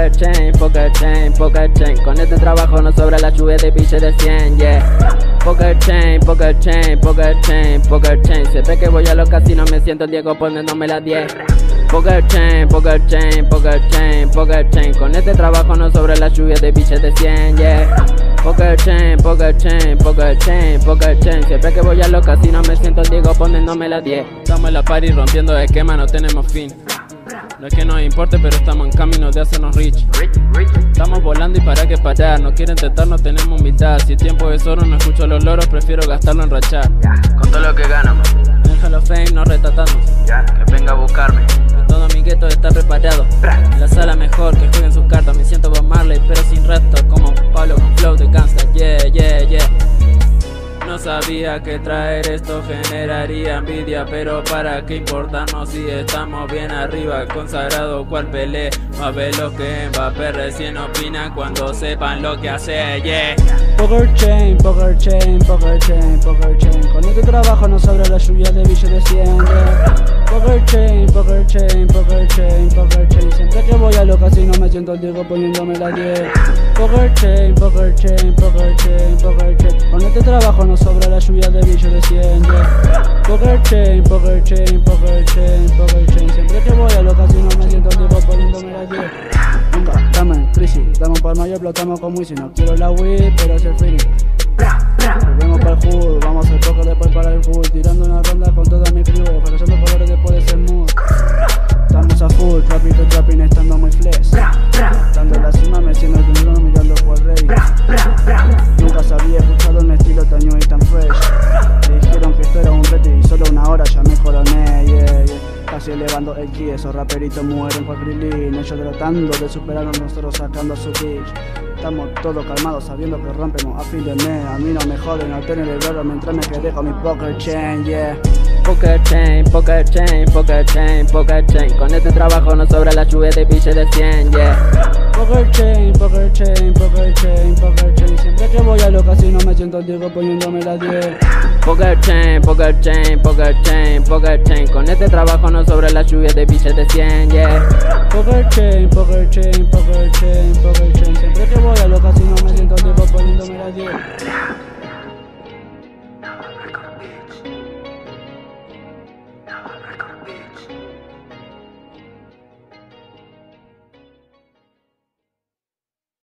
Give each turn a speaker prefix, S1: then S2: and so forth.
S1: Poker chain, poker chain, poker chain. Con este trabajo no sobra la lluvia de billetes de 100, yeah. Poker chain, poker chain, poker chain, poker chain. Siempre que voy a los casinos me siento el Diego poniéndome las 10. Poker chain, poker chain, poker chain, poker chain. Con este trabajo no sobra la lluvia de billetes de 100, yeah. Poker chain, poker chain, poker chain, poker chain. Siempre que voy a los casinos me siento el Diego poniéndome las 10. Estamos en la party rompiendo esquema, no tenemos fin. No es que nos importe, pero estamos en camino de hacernos rich. Estamos volando y para qué parar. No quieren tentar, no tenemos humildad. Si el tiempo es oro, no escucho los loros, prefiero gastarlo en rachar.
S2: Con todo lo que ganamos,
S1: En el Hall of Fame no retratamos.
S2: que venga a buscarme.
S1: Que todo mi gueto está preparado. En la sala mejor, que jueguen sus cartas. Me siento Bob Marley, pero sin resto. Como Pablo con flow de gangsta. Yeah, yeah, yeah. No sabía que traer esto generaría envidia, pero para qué importarnos si estamos bien arriba. Consagrado cual Pelé, más veloz que Mbappé. Recién opinan cuando sepan lo que hace, yeah. Poker chain, poker chain, poker chain, poker chain. Con este trabajo no sobra la lluvia de billetes de 100, yeah. Poker chain, poker chain, poker chain, poker chain. Siempre que voy a los casinos me siento el Diego poniéndome la 10. Poker chain, poker chain, poker chain, poker chain. Con este trabajo no sobra la lluvia de billetes de 100, yeah. Poker chain, poker chain, poker chain, poker chain. Siempre que voy a los casinos me siento el Diego poniéndome la 10. Nunca, estamos en crisis, estamos por mayo, explotamos como Easy. No quiero la weed, pero es el feeling. Volvemos para el hood, vamos a hacer poker después para el hood. Tirando una ronda con toda mi crew, ofreciendo colores después de ese mood. Estamos a full, trapping, estando muy flex. Estando en la cima me siento el dinero mirando por el rey. Nunca se había escuchado un estilo tan new y tan fresh. Me dijeron que esto era un reto y solo una hora ya me coroné, yeah, yeah. Casi elevando el ki, esos raperitos mueren por grilín. Ellos tratando de superarnos, nosotros sacando su bitch. Estamos todos calmados sabiendo que rompemos a fin de mes. A mí no me joden no tener el oro mientras me quedé con mi poker chain, yeah. Poker chain, poker chain, poker chain, poker chain. Con este trabajo no sobra la lluvia de billetes de 100, yeah. Poker chain, poker chain, poker chain, poker chain. Siempre que voy a los casinos me siento el Diego poniéndome la 10. Poker chain, poker chain, poker chain, poker chain. Con este trabajo no sobra la lluvia de billetes de 100, yeah. Poker chain, poker chain, poker